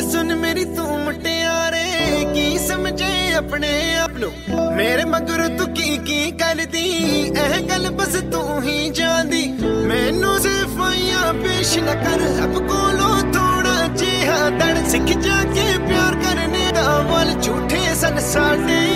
सुन मेरी तू मुटियारे की समझे अपने आप नू मेरे मगर तू की कर दी एह गल बस तू ही जानदी मैनू सिफाइयां पेश न कर अब कोलों थोड़ा जिहा दड़ सिख जाके प्यार करने दा वल झूठे सन साडे